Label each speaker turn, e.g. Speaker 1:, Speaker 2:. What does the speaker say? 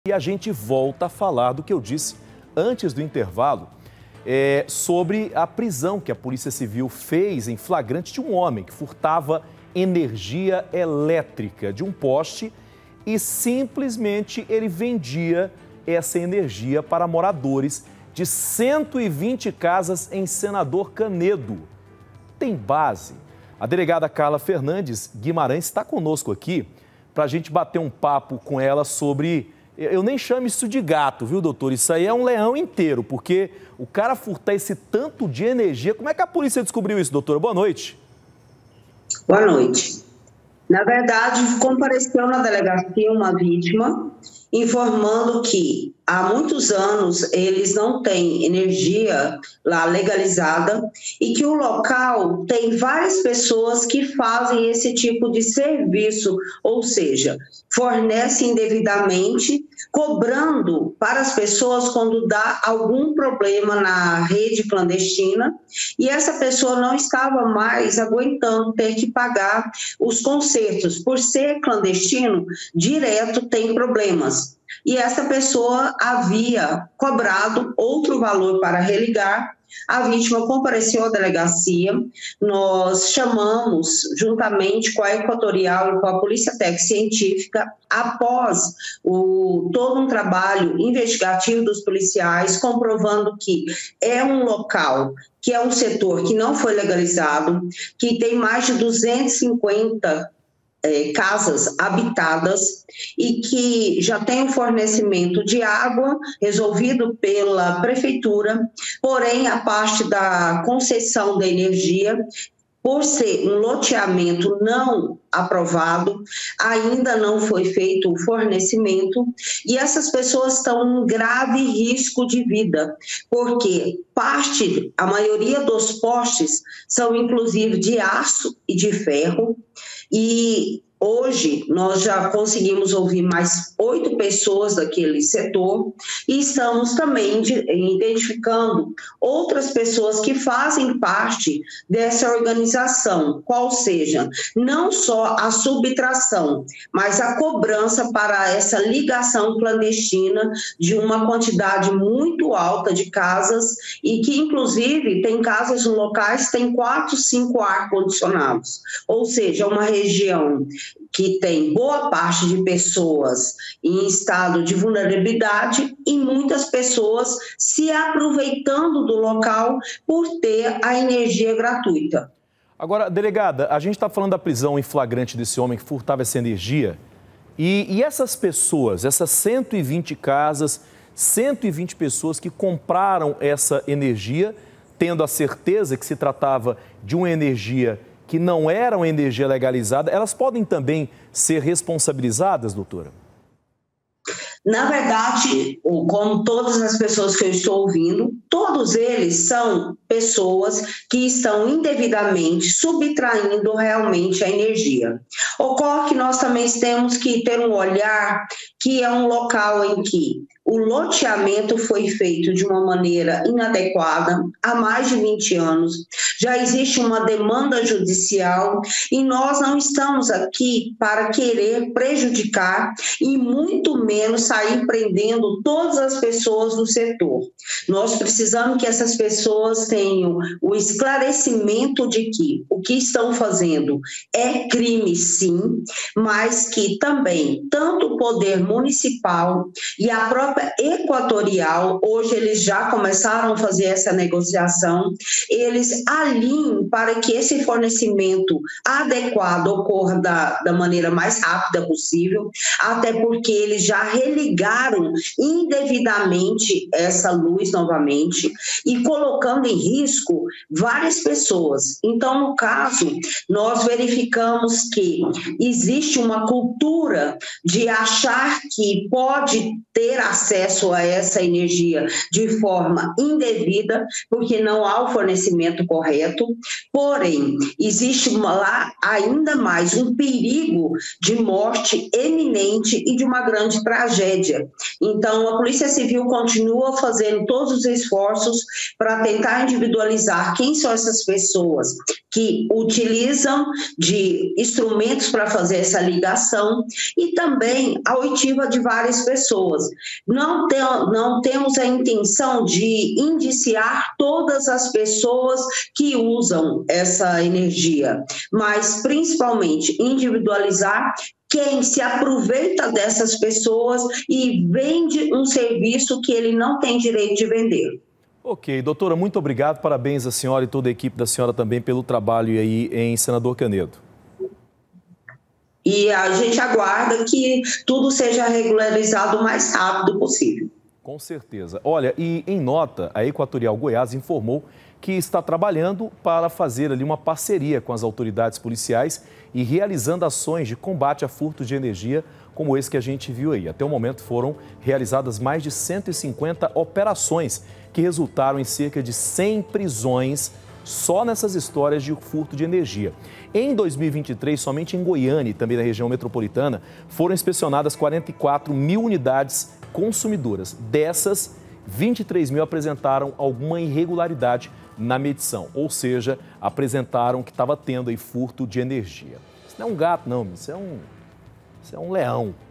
Speaker 1: E a gente volta a falar do que eu disse antes do intervalo, sobre a prisão que a Polícia Civil fez em flagrante de um homem que furtava energia elétrica de um poste e simplesmente ele vendia essa energia para moradores de 120 casas em Senador Canedo. Tem base? A delegada Carla Fernandes Guimarães está conosco aqui para a gente bater um papo com ela sobre... Eu nem chamo isso de gato, viu, doutor? Isso aí é um leão inteiro, porque o cara furtar esse tanto de energia... Como é que a polícia descobriu isso, doutora? Boa noite.
Speaker 2: Boa noite. Na verdade, compareceu na delegacia uma vítima informando que há muitos anos eles não têm energia lá legalizada e que o local tem várias pessoas que fazem esse tipo de serviço, ou seja, fornecem indevidamente, cobrando para as pessoas quando dá algum problema na rede clandestina e essa pessoa não estava mais aguentando ter que pagar os consertos. Por ser clandestino, direto tem problemas. E essa pessoa havia cobrado outro valor para religar. A vítima compareceu à delegacia, nós chamamos, juntamente com a Equatorial e com a Polícia Técnica Científica, após todo um trabalho investigativo dos policiais, comprovando que é um local, que é um setor que não foi legalizado, que tem mais de 250 casas habitadas e que já tem o fornecimento de água resolvido pela prefeitura, porém a parte da concessão da energia, por ser um loteamento não aprovado, ainda não foi feito o fornecimento e essas pessoas estão em grave risco de vida, porque a maioria dos postes são inclusive de aço e de ferro. E hoje nós já conseguimos ouvir mais 8 pessoas daquele setor e estamos também identificando outras pessoas que fazem parte dessa organização, qual seja, não só a subtração, mas a cobrança para essa ligação clandestina de uma quantidade muito alta de casas e que inclusive tem casas em locais que tem 4, 5 ar-condicionados, ou seja, uma região que tem boa parte de pessoas em estado de vulnerabilidade e muitas pessoas se aproveitando do local por ter a energia gratuita.
Speaker 1: Agora, delegada, a gente está falando da prisão em flagrante desse homem que furtava essa energia e essas pessoas, essas 120 casas, 120 pessoas que compraram essa energia, tendo a certeza que se tratava de uma energia que não era uma energia legalizada, elas podem também ser responsabilizadas, doutora?
Speaker 2: Na verdade, como todas as pessoas que eu estou ouvindo, todos eles são pessoas que estão indevidamente subtraindo realmente a energia. Ocorre que nós também temos que ter um olhar que é um local em que o loteamento foi feito de uma maneira inadequada há mais de 20 anos, já existe uma demanda judicial e nós não estamos aqui para querer prejudicar e muito menos sair prendendo todas as pessoas do setor. Nós precisamos que essas pessoas tenham o esclarecimento de que o que estão fazendo é crime sim, mas que também tanto o poder municipal e a própria Equatorial, hoje eles já começaram a fazer essa negociação, eles alinhem para que esse fornecimento adequado ocorra da maneira mais rápida possível, até porque eles já religaram indevidamente essa luz novamente e colocando em risco várias pessoas. Então, no caso, nós verificamos que existe uma cultura de achar que pode ter acesso acesso a essa energia de forma indevida, porque não há o fornecimento correto. Porém, existe lá ainda mais um perigo de morte eminente e de uma grande tragédia. Então, a Polícia Civil continua fazendo todos os esforços para tentar individualizar quem são essas pessoas que utilizam de instrumentos para fazer essa ligação e também a oitiva de várias pessoas. Não temos a intenção de indiciar todas as pessoas que usam essa energia, mas principalmente individualizar quem se aproveita dessas pessoas e vende um serviço que ele não tem direito de vender.
Speaker 1: Ok, doutora, muito obrigado, parabéns à senhora e toda a equipe da senhora também pelo trabalho aí em Senador Canedo.
Speaker 2: E a gente aguarda que tudo seja regularizado o mais rápido possível.
Speaker 1: Com certeza. Olha, e em nota, a Equatorial Goiás informou que está trabalhando para fazer ali uma parceria com as autoridades policiais e realizando ações de combate a furto de energia, como esse que a gente viu aí. Até o momento foram realizadas mais de 150 operações que resultaram em cerca de 100 prisões só nessas histórias de furto de energia. Em 2023, somente em Goiânia e também na região metropolitana, foram inspecionadas 44 mil unidades consumidoras. Dessas, 23 mil apresentaram alguma irregularidade na medição, ou seja, apresentaram que estava tendo aí furto de energia. Isso não é um gato, não, isso é um leão.